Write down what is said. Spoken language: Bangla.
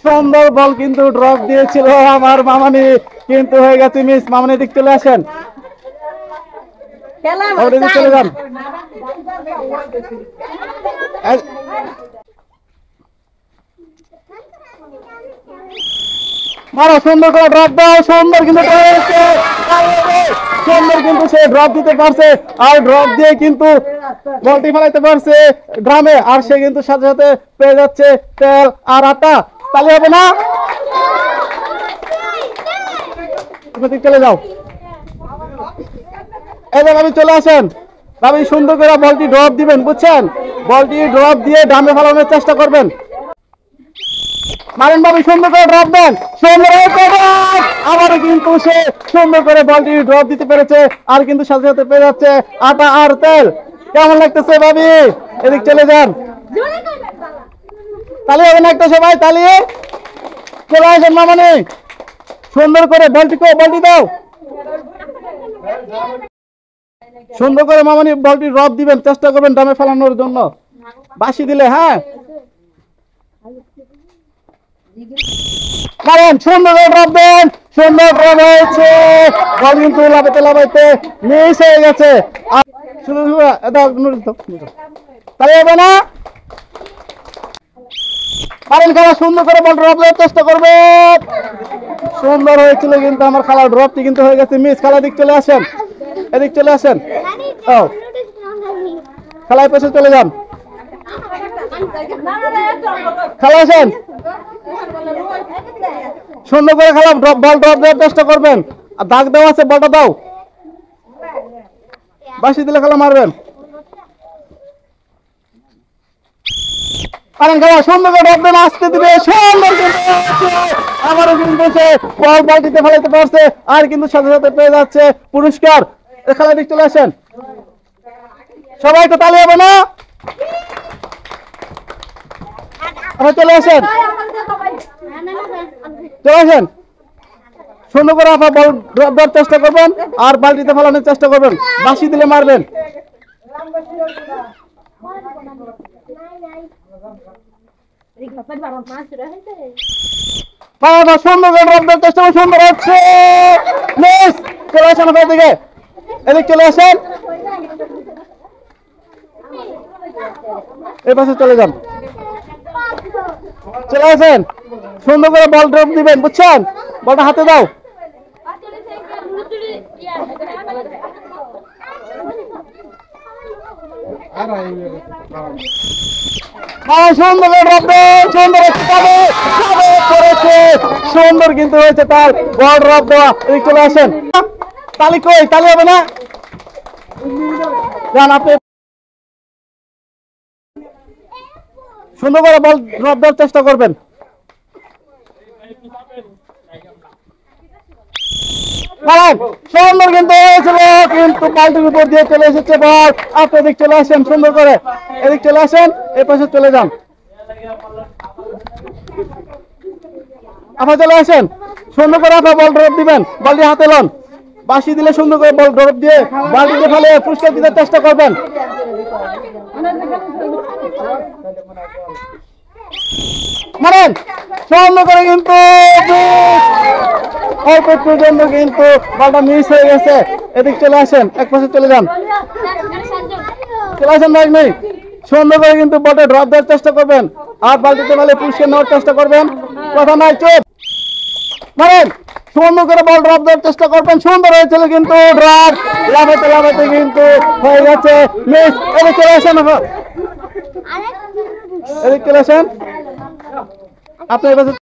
সুন্দর বল কিন্তু ড্রপ দিয়েছিল আমার মামানি, কিন্তু হয়ে গেছে মিস। মামানি দিক চলে আসেন, চলে যান। মারো, সুন্দর করে ড্রপ দাও। সুন্দর কিন্তু সুন্দর কিন্তু সে ড্রপ দিতে পারছে, আর ড্রপ দিয়ে কিন্তু বলটি ফেলাইতে পারছে ড্রামে, আর সে কিন্তু সাথে সাথে পেয়ে যাচ্ছে তেল আর আটা। তাহলে হবে না, তুমি চলে যাও। এই যে ভাবি চলে আসেন, ভাবি সুন্দর করে বলটি ড্রপ দিবেন, বুঝছেন? বলটি ড্রপ দিয়ে ড্রামে ফেলানোর চেষ্টা করবেন। মারেন ভাবি, সুন্দর করে ড্রপ দেন। সুন্দর আবারও কিন্তু সে সুন্দর করে বলটি ড্রপ দিতে পেরেছে, আর কিন্তু সাথে সাথে পেয়ে যাচ্ছে আটা আর তেল। কেমন লাগতেছে ভাবি? এদিক চলে যান। তালি হবে না একটা সবাই? তালি চলে আসেন মামানি, সুন্দর করে বলটি দাও। সুন্দর করে মামানি বলটি ড্রপ দিবেন, চেষ্টা করবেন ড্রামে ফেলানোর জন্য। বাঁশি দিলে, হ্যাঁ কারণ সুন্দর করে ড্রপ দেন। সুন্দর ড্রপ হয়েছে, বল কিন্তু লাফাইতে লাফাইতে মিস হয়ে গেছে। শুধু তাহলে হবে না, পারেন খেলা। সুন্দর করে বল ড্রপ দেওয়ার চেষ্টা করবে। সুন্দর হয়েছিল, কিন্তু আমার খেলার ড্রপটি কিন্তু হয়ে গেছে মিস। খেলা দিক চলে আসেন, এদিক চলে আসেন। ও খেলায় পেছনে চলে যান, খেলা আসেন। সুন্দর করে খেলা, বল ড্রপ দেওয়ার চেষ্টা করবেন। আর দাগ দেওয়া আছে, বলটা দাও। বাঁশি দিলে খেলা মারবেন। কারণ খেলা সুন্দর করে ড্রপ দেন, আসতে দিবে। সুন্দর কিন্তু আবারও কিন্তু সে বল দিতে ফেলাইতে পারছে, আর কিন্তু সাথে সাথে পেয়ে যাচ্ছে পুরস্কার। খেলা দিক চলে আসেন সবাই, তো তালি হবে না? চলে আসেন, চলে আসেন। সুন্দর করে আপনার বল ড্রপ দেওয়ার চেষ্টা করবেন, আর বালতিতে ফেলানোর চেষ্টা করবেন। বাঁশি দিলে মারবেন। সুন্দর করে ড্রপ দেওয়ার চেষ্টা করবেন। সুন্দর হচ্ছে, চলে আসেন আপনার দিকে, এদিক চলে আসেন। এই পাশে চলে যান, চলে আসেন। সুন্দর করে বল ড্রপ দিবেন, বুঝছেন? বলটা হাতে দাও। সুন্দর করে ড্রপ দেন। সুন্দর করেছে, সুন্দর কিন্তু হয়েছে তার বল ড্রপ দেওয়া। এদিক চলে আসেন। তালি কই? তালি হবে না, যান আপনি। সুন্দর করে বল ড্রপ দেওয়ার চেষ্টা করবেন। সুন্দর কিন্তু হয়েছিল, কিন্তু বালতির উপর দিয়ে চলে এসেছে বল। আপনি এদিক চলে আসেন, সুন্দর করে এদিক চলে আসেন, এই পাশে চলে যান। আপনার চলে আসেন, সুন্দর করে আপনার বল ড্রপ দিবেন। বলটি হাতে লন, বাঁশি দিলে সুন্দর করে বল ড্রপ দিয়ে বালতিতে ফেলে পুরস্কার দিতে চেষ্টা করবেন। মারেন সুন্দর করে, কিন্তু অল্প একটুর জন্য কিন্তু বলটা মিস হয়ে গেছে। এদিক চলে আসেন, এক পাশে চলে যান, চলে আসেন। ভাই সুন্দর করে কিন্তু বলটা ড্রপ দেওয়ার চেষ্টা করবেন, আর বালতিতে ফেলে পুরস্কার নেওয়ার চেষ্টা করবেন। কথা নাই, চুপ। মারেন সুন্দর করে বল ড্রপ দেওয়ার চেষ্টা করবেন। সুন্দর হয়েছিল, কিন্তু ড্রপ লাফাইতে লাফাইতে কিন্তু হয়ে গেছে মিস। এদিক চলে আসেন, এদিক চলে আসেন। আপনার